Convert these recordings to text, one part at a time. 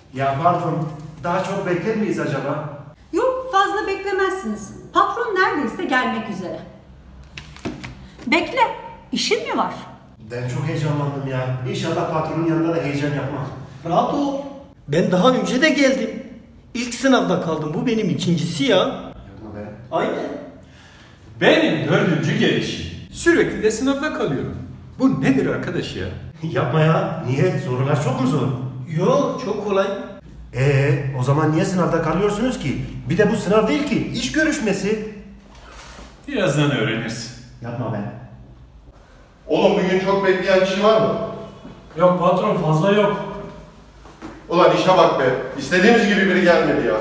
Ya pardon, daha çok bekler miyiz acaba? Yok, fazla beklemezsiniz. Patron neredeyse gelmek üzere. Bekle, işin mi var? Ben çok heyecanlandım ya. İnşallah patronun yanında da heyecan yapmam. Rahat ol. Ben daha önce de geldim. İlk sınavda kaldım. Bu benim ikincisi ya. Yapma be. Aynen. Benim 4. gelişim. Sürekli de sınavda kalıyorum. Bu nedir arkadaş ya? Yapma ya. Niye? Sorular çok mu zor? Yo, çok kolay. O zaman niye sınavda kalıyorsunuz ki? Bir de bu sınav değil ki, iş görüşmesi. Birazdan öğrenirsin. Yapma be. Oğlum bugün çok bekleyen kişi var mı? Yok patron, fazla yok. Ulan işe bak be. İstediğimiz gibi biri gelmedi ya.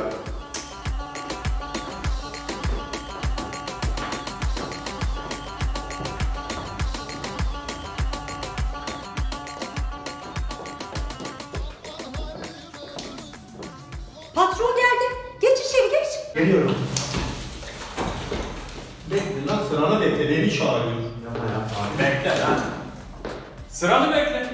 Patron geldi. Geç içeri, geç. Geliyorum. Bekle lan, sıranı bekle. Beni çağırıyor. Yapma ya. Bekle lan. Sıranı bekle.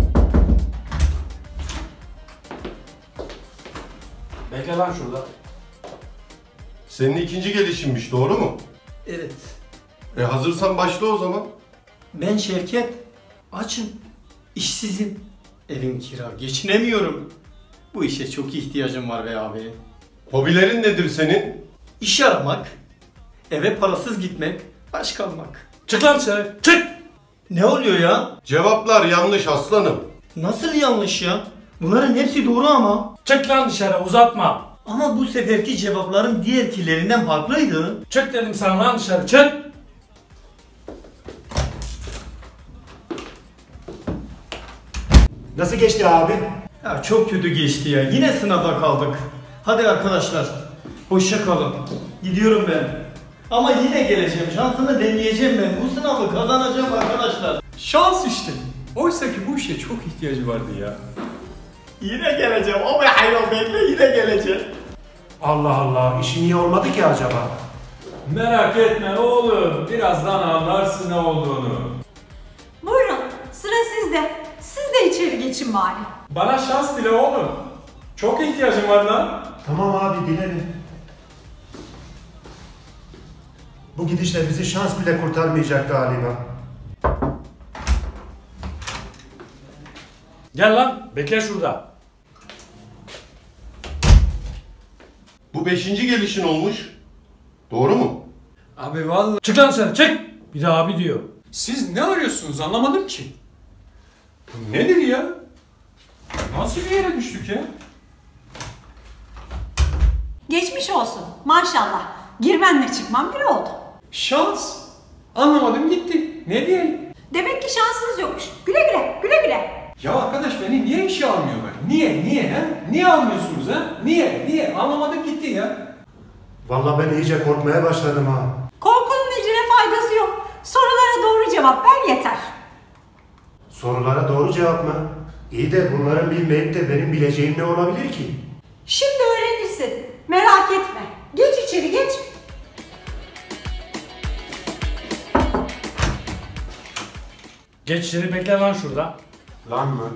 Bekle lan şurada. Senin ikinci gelişinmiş, doğru mu? Evet. Hazırsan başla o zaman. Ben Şevket. Açım. İşsizim. Evim kira. Geçinemiyorum. Bu işe çok ihtiyacım var be abi. Hobilerin nedir senin? İş aramak. Eve parasız gitmek. Aç kalmak. Çık lan dışarı, çık! Ne oluyor ya? Cevaplar yanlış aslanım. Nasıl yanlış ya? Bunların hepsi doğru ama. Çık lan dışarı, uzatma! Ama bu seferki cevapların diğerkilerinden farklıydı. Çık dedim sana lan dışarı, çık! Nasıl geçti abi? Ya çok kötü geçti ya. Yine sınavda kaldık. Hadi arkadaşlar. Hoşça kalın. Gidiyorum ben. Ama yine geleceğim. Şansımı deneyeceğim ben. Bu sınavı kazanacağım arkadaşlar. Şans işte. Oysa ki bu işe çok ihtiyacı vardı ya. Yine geleceğim. O be hayvan, bekle, yine geleceğim. Allah Allah, işi niye olmadı ki acaba? Merak etme oğlum. Birazdan anlarsın ne olduğunu. Buyurun, sıra sizde. Siz de içeri geçin bari. Bana şans dile oğlum. Çok ihtiyacım var lan. Tamam abi, dilerim. Bu gidişle bizi şans bile kurtarmayacak galiba. Gel lan, bekle şurada. Bu 5. gelişin olmuş. Doğru mu? Abi vallahi. Çık lan dışarı, çık! Bir de abi diyor. Siz ne arıyorsunuz anlamadım ki. Bu nedir ya? Nasıl bir yere düştük ya? Geçmiş olsun, maşallah. Girmenle çıkmam bir oldu. Şans. Anlamadım gitti. Ne diyelim? Demek ki şansınız yokmuş. Güle güle, güle güle. Ya arkadaş beni niye işe almıyorlar? Niye ha? Niye almıyorsunuz ha? Niye? Anlamadım gitti ya. Vallahi ben iyice korkmaya başladım ha. Korkunun ecine faydası yok. Sorulara doğru cevap ver yeter. Sorulara doğru cevap mı? İyi de bunların bilmeyip de benim bileceğim ne olabilir ki? Şimdi öğrenirsin. Merak etme. Geç içeri, geç. Geç içeri, bekle lan şurada. Lan mı?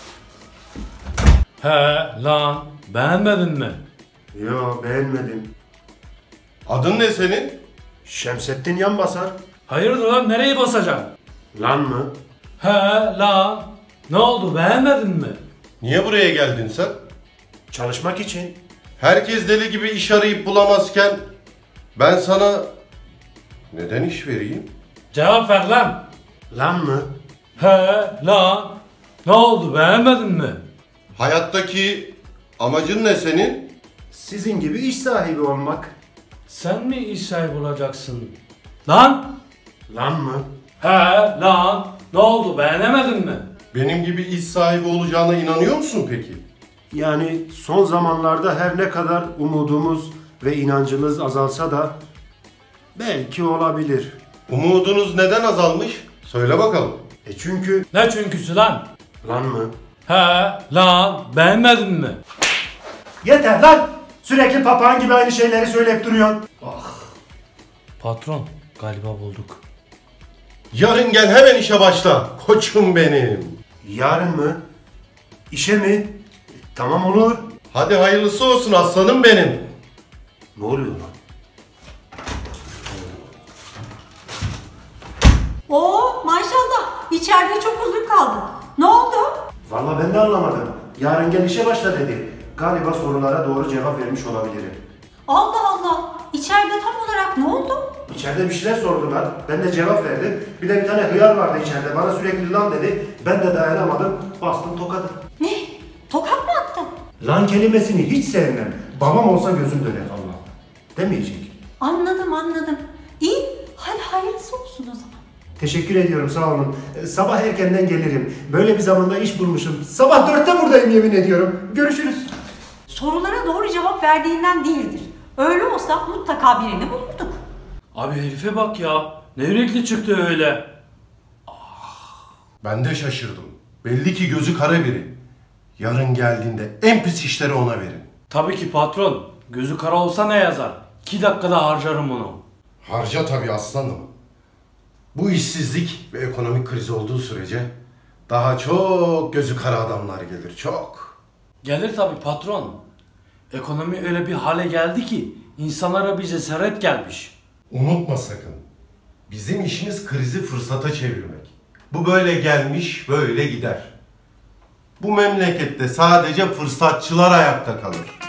He lan, beğenmedin mi? Yo, beğenmedim. Adın ne senin? Şemsettin Yanbasar. Hayırdır lan, nereye basacaksın? Lan mı? He lan, ne oldu, beğenmedin mi? Niye buraya geldin sen? Çalışmak için. Herkes deli gibi iş arayıp bulamazken ben sana neden iş vereyim? Cevap ver lan. Lan mı? He lan, ne oldu, beğenmedin mi? Hayattaki amacın ne senin? Sizin gibi iş sahibi olmak. Sen mi iş sahibi olacaksın? Lan! Lan mı? He lan, ne oldu, beğenemedin mi? Benim gibi iş sahibi olacağına inanıyor musun peki? Yani son zamanlarda her ne kadar umudumuz ve inancımız azalsa da belki olabilir. Umudunuz neden azalmış? Söyle bakalım. Çünkü... Ne çünküsü lan? Lan mı? He lan, beğenmedin mi? Yeter lan! Sürekli papağan gibi aynı şeyleri söyleyip duruyorsun. Patron, galiba bulduk. Yarın gel hemen işe başla. Koçum benim. Yarın mı? İşe mi? Tamam olur. Hadi hayırlısı olsun aslanım benim. Ne oluyor lan? Oo maşallah. İçeride çok uzun kaldın. Ne oldu? Vallahi ben de anlamadım. Yarın gel işe başla dedi. Galiba sorulara doğru cevap vermiş olabilirim. Allah Allah. İçeride tam olarak ne oldu? İçeride bir şeyler sordular. Ben de cevap verdim. Bir de bir tane hıyar vardı içeride. Bana sürekli lan dedi. Ben de dayanamadım. Bastım tokadı. Ne? Tokat mı attın? Lan kelimesini hiç sevmem. Babam olsa gözüm döner Allah. Demeyecek. Anladım. İyi. Hadi hayırlısı olsun o zaman. Teşekkür ediyorum, sağ olun. Sabah erkenden gelirim. Böyle bir zamanda iş bulmuşum. Sabah 4'te buradayım yemin ediyorum. Görüşürüz. Sorulara doğru cevap verdiğinden değildir. Öyle olsa mutlaka birini bulurduk. Abi herife bak ya. Ne yürekli çıktı öyle. Ben de şaşırdım. Belli ki gözü kara biri. Yarın geldiğinde en pis işleri ona verin. Tabii ki patron. Gözü kara olsa ne yazar? 2 dakikada harcarım onu. Harca tabii aslanım. Bu işsizlik ve ekonomik kriz olduğu sürece daha çok gözü kara adamlar gelir, çok. Gelir tabii patron. Ekonomi öyle bir hale geldi ki insanlara bir cesaret gelmiş. Unutma sakın. Bizim işimiz krizi fırsata çevirmek. Bu böyle gelmiş, böyle gider. Bu memlekette sadece fırsatçılar ayakta kalır.